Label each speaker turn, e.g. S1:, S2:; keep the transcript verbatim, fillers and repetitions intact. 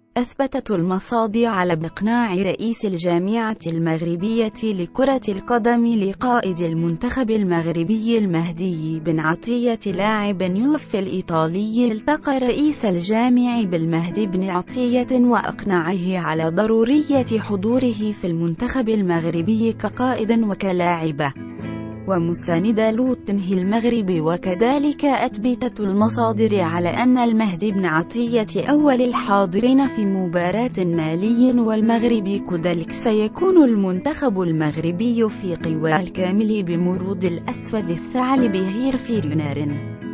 S1: أثبتت المصادر على إقناع رئيس الجامعة المغربية لكرة القدم لقائد المنتخب المغربي المهدي بن عطية لاعب يوفي الإيطالي التقى رئيس الجامع بالمهدي بن عطية وأقنعه على ضرورية حضوره في المنتخب المغربي كقائد وكلاعب ومساند لتنهي المغرب. وكذلك أثبتت المصادر على أن المهدي بن عطية أول الحاضرين في مباراة مالي والمغرب، كذلك سيكون المنتخب المغربي في قوى الكامل بمرود الأسود الثعلب هير في يناير.